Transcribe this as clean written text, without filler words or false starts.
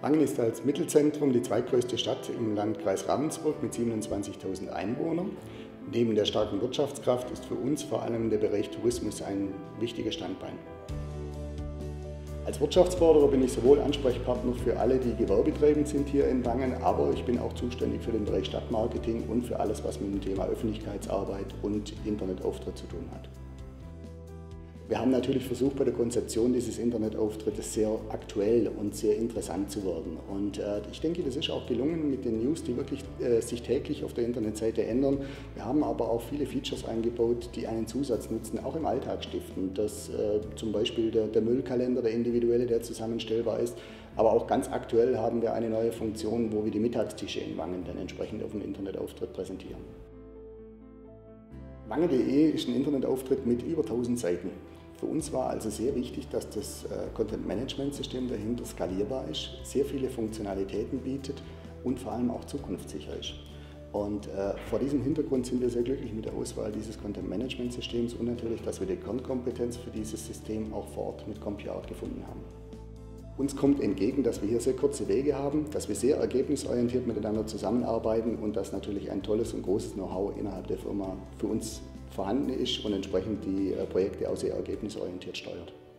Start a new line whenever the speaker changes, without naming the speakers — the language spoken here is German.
Wangen ist als Mittelzentrum die zweitgrößte Stadt im Landkreis Ravensburg mit 27.000 Einwohnern. Neben der starken Wirtschaftskraft ist für uns vor allem der Bereich Tourismus ein wichtiges Standbein. Als Wirtschaftsförderer bin ich sowohl Ansprechpartner für alle, die gewerbetreibend sind hier in Wangen, aber ich bin auch zuständig für den Bereich Stadtmarketing und für alles, was mit dem Thema Öffentlichkeitsarbeit und Internetauftritt zu tun hat. Wir haben natürlich versucht, bei der Konzeption dieses Internetauftrittes sehr aktuell und sehr interessant zu werden. Und ich denke, das ist auch gelungen mit den News, die wirklich sich täglich auf der Internetseite ändern. Wir haben aber auch viele Features eingebaut, die einen Zusatznutzen auch im Alltag stiften. Das zum Beispiel der Müllkalender, der individuelle, der zusammenstellbar ist. Aber auch ganz aktuell haben wir eine neue Funktion, wo wir die Mittagstische in Wangen dann entsprechend auf dem Internetauftritt präsentieren. Wangen.de ist ein Internetauftritt mit über 1000 Seiten. Für uns war also sehr wichtig, dass das Content-Management-System dahinter skalierbar ist, sehr viele Funktionalitäten bietet und vor allem auch zukunftssicher ist. Und vor diesem Hintergrund sind wir sehr glücklich mit der Auswahl dieses Content-Management-Systems und natürlich, dass wir die Kernkompetenz für dieses System auch vor Ort mit CompuArt gefunden haben. Uns kommt entgegen, dass wir hier sehr kurze Wege haben, dass wir sehr ergebnisorientiert miteinander zusammenarbeiten und dass natürlich ein tolles und großes Know-how innerhalb der Firma für uns vorhanden ist und entsprechend die Projekte auch sehr ergebnisorientiert steuert.